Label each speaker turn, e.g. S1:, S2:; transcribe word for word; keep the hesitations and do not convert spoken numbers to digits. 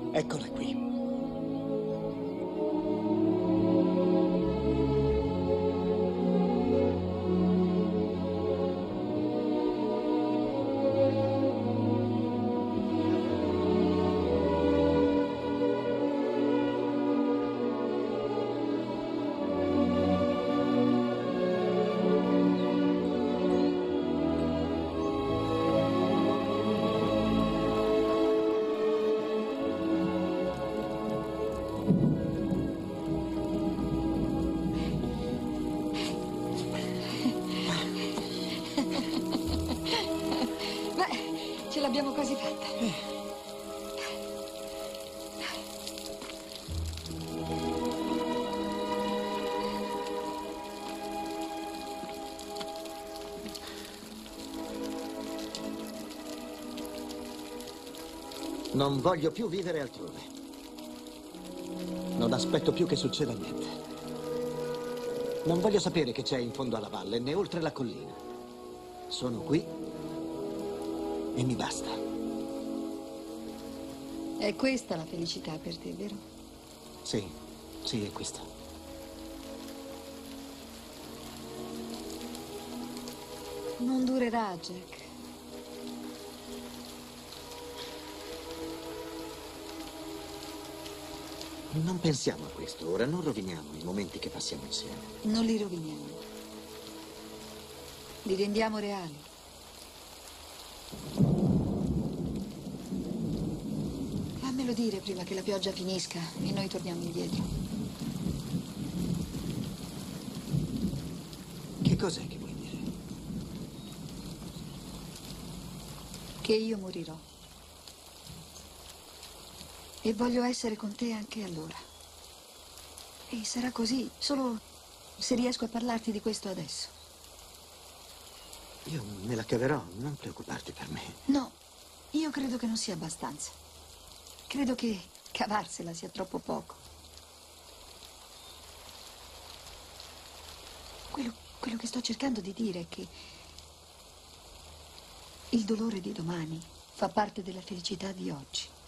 S1: Eccola qui.
S2: Ce l'abbiamo quasi fatta.
S1: Non voglio più vivere altrove. Non aspetto più che succeda niente. Non voglio sapere che c'è in fondo alla valle, né oltre la collina. Sono qui e mi basta.
S2: È questa la felicità per te, vero?
S1: Sì, sì, è questa.
S2: Non durerà, Jack.
S1: Non pensiamo a questo ora, non roviniamo i momenti che passiamo insieme.
S2: Non li roviniamo. Li rendiamo reali. Fammelo dire prima che la pioggia finisca e noi torniamo indietro.
S1: Che cos'è che vuoi dire?
S2: Che io morirò. E voglio essere con te anche allora. E sarà così, solo se riesco a parlarti di questo adesso.
S1: Io me la caverò, non preoccuparti per me.
S2: No, io credo che non sia abbastanza. Credo che cavarsela sia troppo poco. Quello, quello che sto cercando di dire è che il dolore di domani fa parte della felicità di oggi.